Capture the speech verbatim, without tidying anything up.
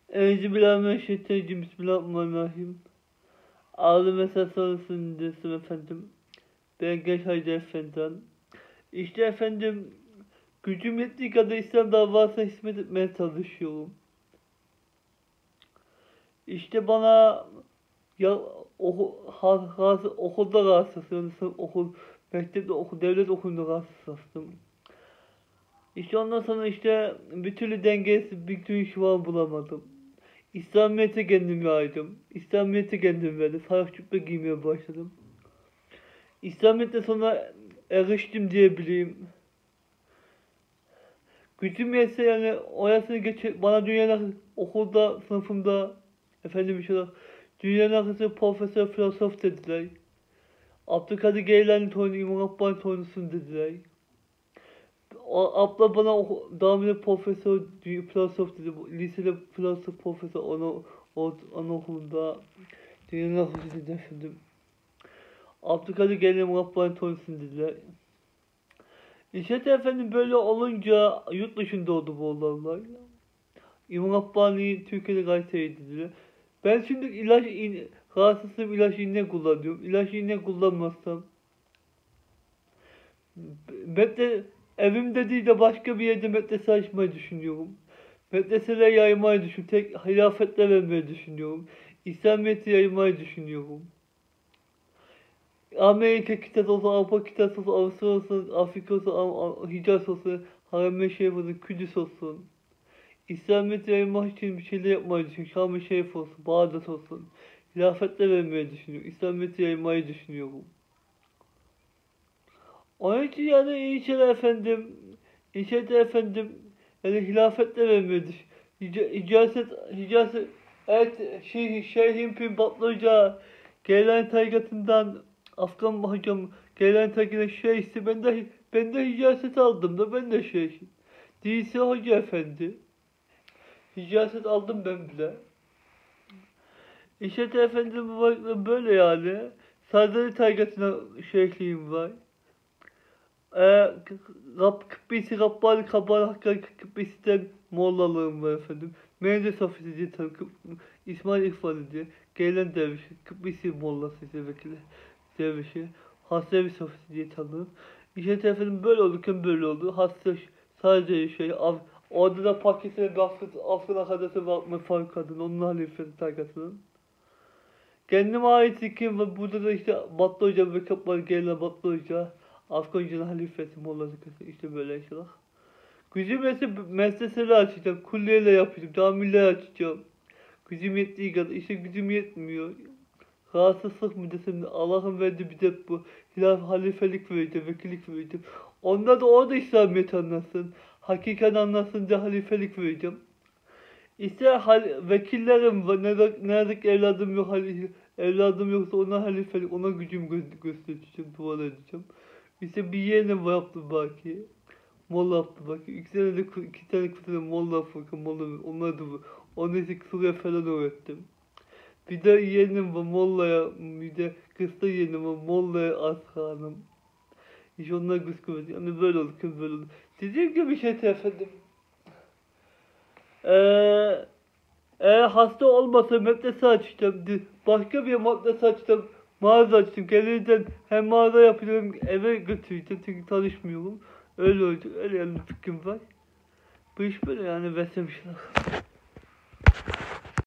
Euzubillahimineşşeytanirracim. Bismillahirrahmanirrahim. Ağlı mesaj sonrasını dinlesin efendim. Ben Genç Hacı Efendi'den. İşte efendim, gücüm yettiği kadar İslam davasına hizmet etmeye çalışıyorum. İşte bana ya oku, ha, ha, okulda rahatsızım. Okul, mektepte okul, devlet okulunda rahatsızım. İşte ondan sonra işte bir türlü dengesiz bir türlü şuan bulamadım. İslamiyet'e kendimi yaydım. İslamiyet'e kendim verdim. Sarık cübbe giymeye başladım. İslamiyet'te sonra eriştim diyebileyim. Gücüm yetse yani orasını geçip bana dünyanın okulda, sınıfımda efendim inşallah dünyanın arkası profesör, filozof dediler. Abdülkadir Geylani torunu, İmam Rabbani torunusun dediler. O abla bana devam edip profesör, filozof dedi. Lisede filozof profesör onu o anaokulunda dünyanın arkası dedi efendim. Abdülkadir Geylani Rabbani torunusun dediler. İşte efendim böyle olunca yurt dışında oldu bu olaylar. İmam Rabbani Türkiye'de gayet dediler. Ben şimdi ilaç in, rahatsızlığım ilaç iğne kullanıyorum. İlaç iğne kullanmazsam medre, evimde değil de başka bir yerde medrese açmayı düşünüyorum. Medreseler yaymayı düşünüyorum. Tek hilafetle vermeyi düşünüyorum. İslamiyet'i yaymayı düşünüyorum. Amerika kıtası olsun, Avrupa kıtası olsun, Avusturya olsun, Afrika olsun, Hicaz olsun, Harem-i Şerif olsun, Kudüs olsun. İslamiyet'i yaymak için bir şeyler yapmayı düşünüyorum. Şam-ı Şerif olsun, Bağdat olsun. Hilafetle vermeyi düşünüyorum. İslamiyet'i yaymayı düşünüyorum. Onun için yani inşallah efendim, inşallah efendim, yani hilafetle vermeyi düşünüyorum. İcazet, icazet, evet, şey, Şeyh'in Pir Batlıca, Geylani tarikatından Afgan hocam, Geylani tarikatından şeyhsi, ben de, ben de icazet aldım da ben de şeyhim. Değilse hoca efendi. İcazet aldım ben bile. İşte efendim böyle yani. Sadri tarikatına şeyhliğim var. Ee, Kıbbisi Rabbani Kabal Hakkari Kıbbisi'den Moğollalığım var efendim. Mehmet Sofisi diye tanım, İsmail İkbal diye. Gelen dervişi, Kıbbisi Moğollası diye vekili dervişi. Hasrevi Sofisi diye tanırım. İşte efendim böyle olurken böyle oldu. Hasta sadece şey, Af orada da Pakistan'da bir Afgan, Afgan akadesi var mı Faruk adına, onun halifesi tarikatının. Kendime ait zikrim ve burada da işte Batlı Hoca ve Kaplar gelen Batlı Hoca. Afgan Hoca'nın halifesi Molla Zikası işte böyle inşallah. Gücüm yetse medreseleri açacağım, kulliyeler yapacağım, camiler açacağım. Gücüm yettiği kadar, işte gücüm yetmiyor. Rahatsızlık müddetimde Allah'ın verdiği bir de bu hilaf halifelik verdi, vekillik verdi. Onlar da orada İslamiyet anlasın, hakikat anlasın diye halifelik vereceğim. İşte hal, vekillerim var, nerede, nerede evladım yok, hal, evladım yoksa ona halifelik, ona gücüm gö göstereceğim, dua edeceğim. İşte bir yeğenim var Abdülbaki. Molla Abdülbaki. İki tane de iki tane kuzenim Molla Afrika, Molla, onlar da bu. Ona işte Suriye falan öğrettim. Bir de yeğenim var Molla'ya, bir de kızda yeğenim var Molla'ya Asra Hanım. İşte onlar kıskıvırdı. Yani böyle oldu, kız böyle oldu. Dediğim gibi şey efendim. Eee... Eğer hasta olmasa medrese açtım. Başka bir medrese açtım. Mağaza açtım. Gelirden hem mağaza yapıyorum, eve götüreceğim çünkü tanışmıyorum. Öyle oldu. Öyle yani fikrim var. Bu iş böyle yani, vesemşler.